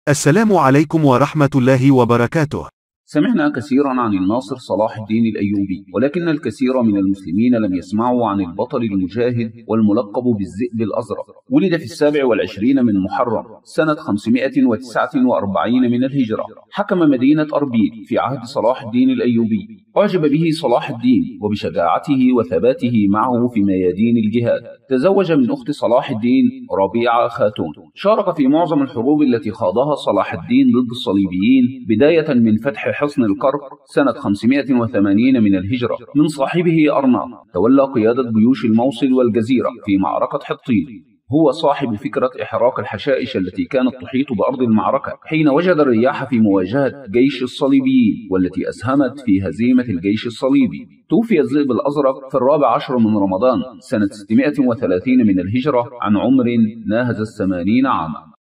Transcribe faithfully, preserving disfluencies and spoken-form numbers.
السلام عليكم ورحمة الله وبركاته. سمعنا كثيرا عن الناصر صلاح الدين الأيوبي، ولكن الكثير من المسلمين لم يسمعوا عن البطل المجاهد والملقب بالذئب الأزرق. ولد في السابع والعشرين من محرم سنة خمسمائة وتسعة وأربعين من الهجرة. حكم مدينة أربيل في عهد صلاح الدين الأيوبي. أعجب به صلاح الدين وبشجاعته وثباته معه في ميادين الجهاد. تزوج من أخت صلاح الدين ربيعة خاتون. شارك في معظم الحروب التي خاضها صلاح الدين ضد الصليبيين، بداية من فتح حصن الكرك سنة خمسمائة وثمانين من الهجرة من صاحبه أرناط. تولى قيادة جيوش الموصل والجزيرة في معركة حطين. هو صاحب فكرة إحراق الحشائش التي كانت تحيط بأرض المعركة حين وجد الرياح في مواجهة جيش الصليبيين، والتي أسهمت في هزيمة الجيش الصليبي. توفي الذئب الأزرق في الرابع عشر من رمضان سنة ستمائة وثلاثين من الهجرة عن عمر ناهز الثمانين عاما.